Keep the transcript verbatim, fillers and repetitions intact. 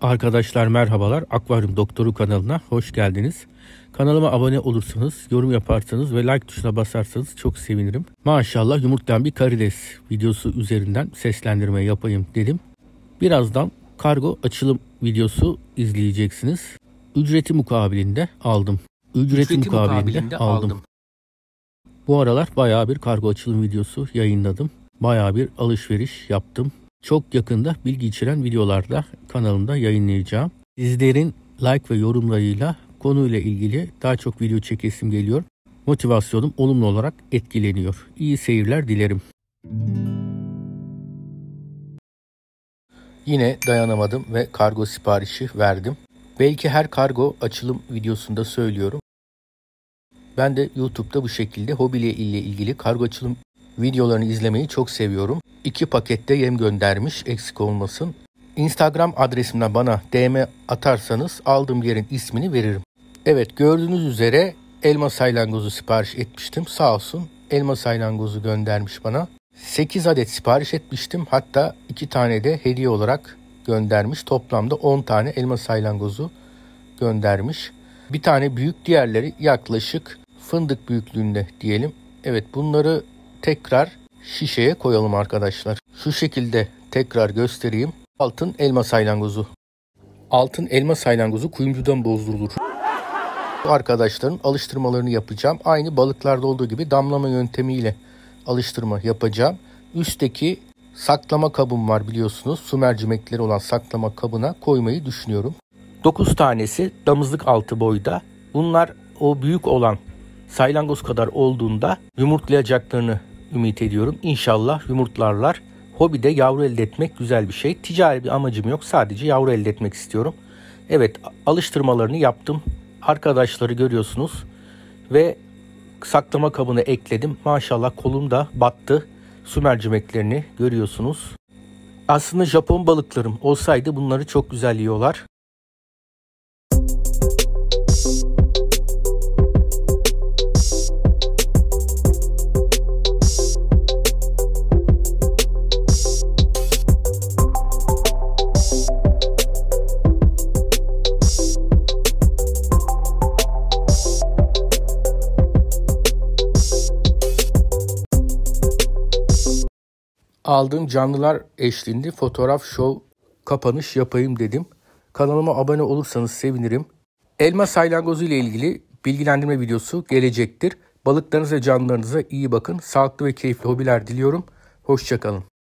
Arkadaşlar merhabalar, Akvaryum Doktoru kanalına hoş geldiniz. Kanalıma abone olursanız, yorum yaparsanız ve like tuşuna basarsanız çok sevinirim. Maşallah yumurtlayan bir karides videosu üzerinden seslendirme yapayım dedim. Birazdan kargo açılım videosu izleyeceksiniz. Ücreti mukabilinde aldım. Ücreti, Ücreti mukabilinde, mukabilinde aldım. aldım. Bu aralar bayağı bir kargo açılım videosu yayınladım. Bayağı bir alışveriş yaptım. Çok yakında bilgi içeren videolarda kanalımda yayınlayacağım. Sizlerin like ve yorumlarıyla konuyla ilgili daha çok video çekesim geliyor. Motivasyonum olumlu olarak etkileniyor. İyi seyirler dilerim. Yine dayanamadım ve kargo siparişi verdim. Belki her kargo açılım videosunda söylüyorum. Ben de YouTube'da bu şekilde hobiyle ilgili kargo açılım videolarını izlemeyi çok seviyorum. İki pakette yem göndermiş, eksik olmasın. Instagram adresimden bana D M atarsanız aldığım yerin ismini veririm. Evet, gördüğünüz üzere elma saylangozu sipariş etmiştim. Sağ olsun elma saylangozu göndermiş bana. sekiz adet sipariş etmiştim. Hatta iki tane de hediye olarak göndermiş. Toplamda on tane elma saylangozu göndermiş. Bir tane büyük, diğerleri yaklaşık fındık büyüklüğünde diyelim. Evet, bunları tekrar şişeye koyalım arkadaşlar. Şu şekilde tekrar göstereyim. Altın elma saylangozu. Altın elma saylangozu kuyumcudan bozdurulur. Bu arkadaşların alıştırmalarını yapacağım. Aynı balıklarda olduğu gibi damlama yöntemiyle alıştırma yapacağım. Üstteki saklama kabım var biliyorsunuz. Su mercimekleri olan saklama kabına koymayı düşünüyorum. dokuz tanesi damızlık altı boyda. Bunlar o büyük olan saylangoz kadar olduğunda yumurtlayacaklarını ümit ediyorum. İnşallah yumurtlarlar. Hobide yavru elde etmek güzel bir şey. Ticari bir amacım yok. Sadece yavru elde etmek istiyorum. Evet, alıştırmalarını yaptım. Arkadaşları görüyorsunuz. Ve saklama kabını ekledim. Maşallah kolum da battı. Su mercimeklerini görüyorsunuz. Aslında Japon balıklarım olsaydı bunları çok güzel yiyorlar. Aldığım canlılar eşliğinde fotoğraf show kapanış yapayım dedim. Kanalıma abone olursanız sevinirim. Elma saylangozu ile ilgili bilgilendirme videosu gelecektir. Balıklarınıza ve canlılarınıza iyi bakın. Sağlıklı ve keyifli hobiler diliyorum. Hoşça kalın.